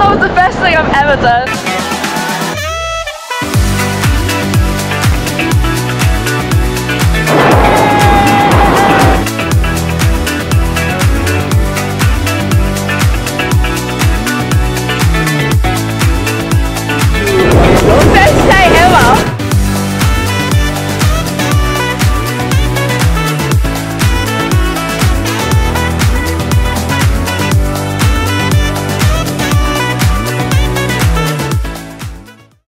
That was the best thing I've ever done.